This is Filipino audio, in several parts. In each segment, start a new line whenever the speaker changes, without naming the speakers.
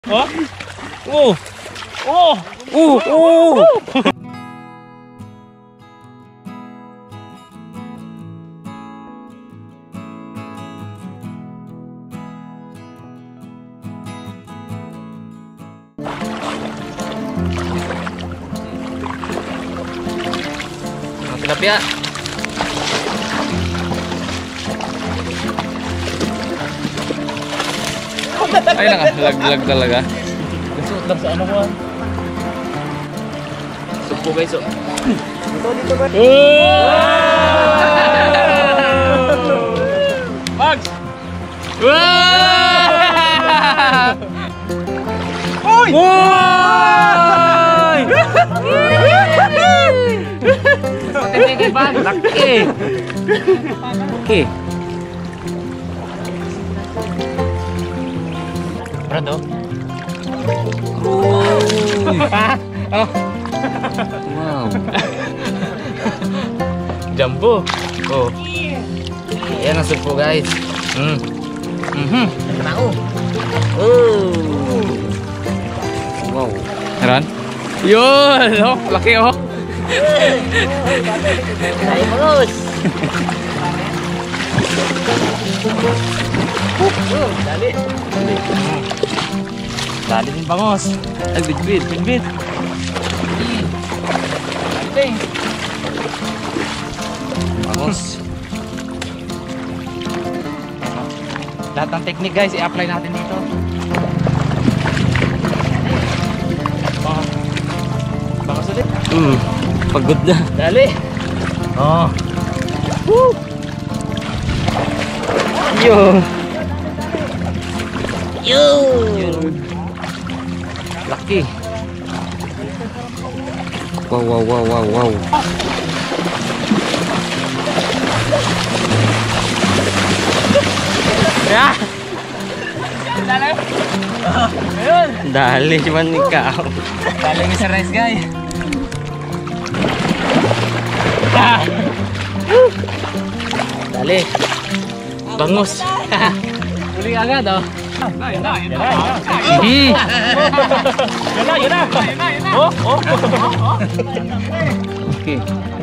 Oh. Oh. Oh. Oh. Oh.
Tilapia. Ay, nakalaglag talaga.
Gusto lang sa ano ko.
Supo guys.
Dito ba? Mags! Oy!
Oy! Patindi ba? Laki. Laki.
Brado.
Oh. Wow.
Jumbo.
Oh. Yan ang supo guys. Tao. Oh. Wow. Meron? Yun! Oh, laki oh.
Ay, bangos.
Dali. Dali din bangos.
Ay, bitbit.
Binbit.
Bangos.
Lahat ng technique guys, i-apply natin dito. Bangos ulit.
Pagod na.
Dali. Oh. Woo!
Yo.
Yun.
Laki. Wow.
Ya. Dali. Ayun.
Dali cuman ikaw.
Dali Mr. Nice Guy.
Dali. Bangus.
Uli agad oh. Yan na. Oh.
Okay.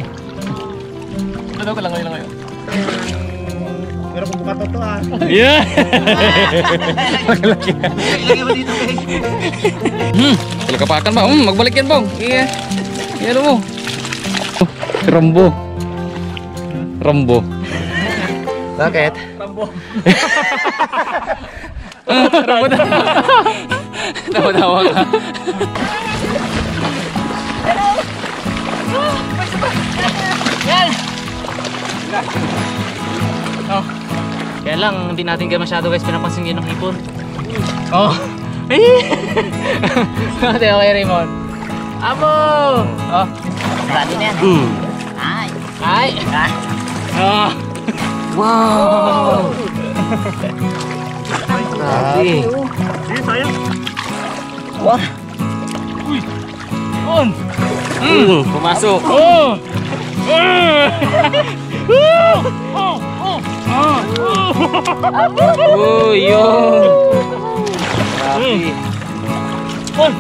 Ano ko lang ngayon. Pero kung buka to ah.
Yeah.
Lagi mo dito guys.
Kalau kapakan bang, magbalik yan bang. Iya. Iya mo. Rambo.
Bakit? Rambo.
Tawa ka.
Oh.
Kaya lang, hindi natin kaya masyado guys pinapansin yun ng hipon.
Oh.
Ate, okay Raymond. Abo!
Oh.
Dali na yan.
Ay!
Oh.
Wow! Grabe.
Sige, sayang.
Wah.
Uy. On.
Pumasok.
Oh.
Oh, yun. Grabe.
On.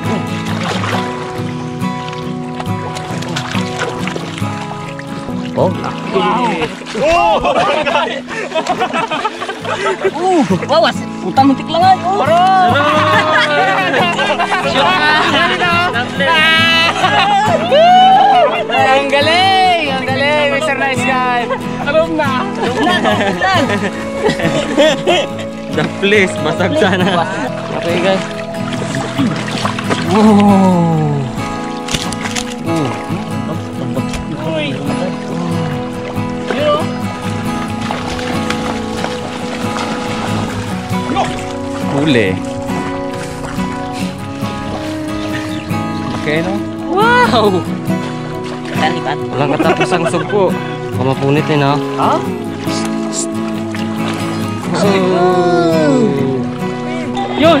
Oh,
Oh.
Wawas. Utang muntik lang ay.
Ang galing, Mr. Nice Guy.
Alam na.
The place, basag sana. Okay guys. Wow.
Uy. Yo.
Huli. Okay no? Wow!
Kalipat.
Walang katapos ang sugpo. Kamapunit eh no?
Ha? Yun.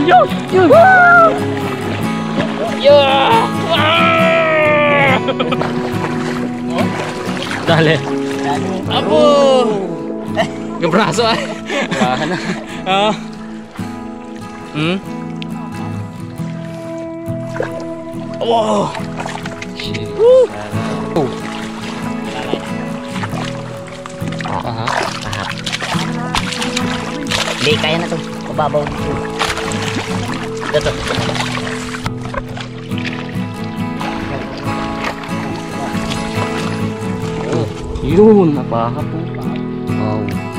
Dali.
Abo.
Gabraso ay. Bahan na. Wow. Shit. Oh. Aha.
Pahat. Hindi, kaya na to. Mababaw dito. Dito.
Yun, napaha po. Wow.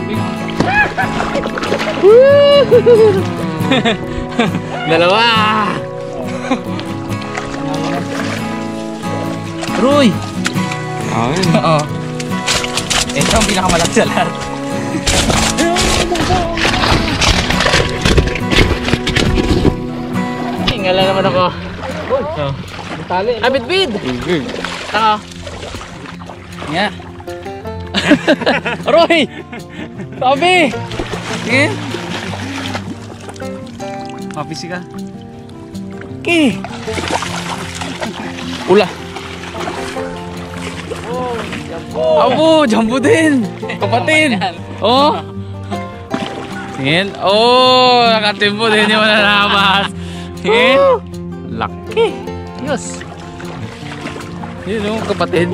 Dalawa. Roy. Oo. Ito ang pinakamalaki sa lahat. Tingala naman ako. Oh. Tali. Abit-bid. Taka. Nga. Roy! Sabi! Tingin. Mapisi ka. Okay. Ula. Abo, jambu din. Kapatid. Oh. Tingin. Oh, nakatimbo din yung nalabas. Tingin. Laki. Yes. Yun oh, kapatid.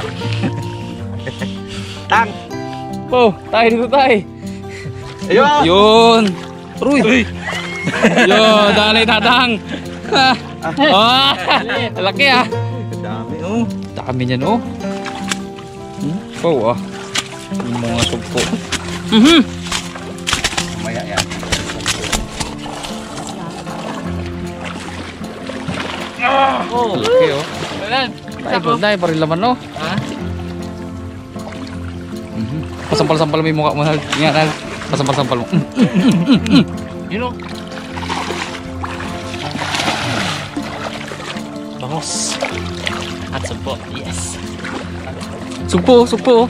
Tang.
Po, tayo dito tayo.
Ayun.
Yun. Ruy. Yun, dalay tatang. Oh, laki ah.
Dami oh.
Dami niyan oh. Po ah. Yung mga sugpo.
Maya yan.
Oh, laki oh. Tayo doon tayo, parang laman no. Ha? Pasampal-sampal mo yung mukha mo. Yan, pasampal-sampal mo. Yun o.
Bangos. At sugpo. Yes.
Sugpo, sugpo.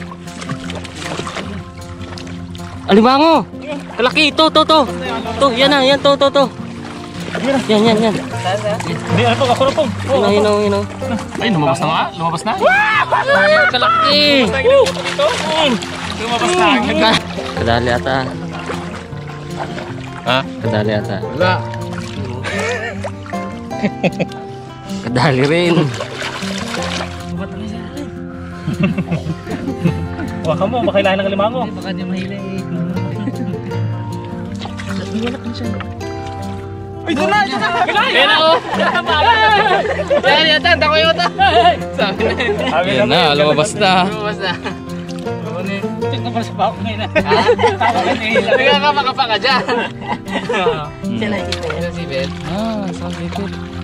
Alimango. Kalaki, to. To, yan na, yan, to. Yan.
Hindi, ano po, ako na po.
Hinaw.
Ay, lumabas na nga. Lumabas na.
Kalaki.
Lumabas na.
Kadali ata.
Ha?
Kadali ata.
Wala.
Kadali rin.
Waka mo, baka ilahin ng limango.
Baka di mahila eh.
Ay, ito na!
Yan ako. Yan, tako yung ito. Sabi na. Yan na, lumabas na.
Check na pala sa bako ngayon.
Hindi ka makapa ka dyan.
Sila si Ben.
Ah, sa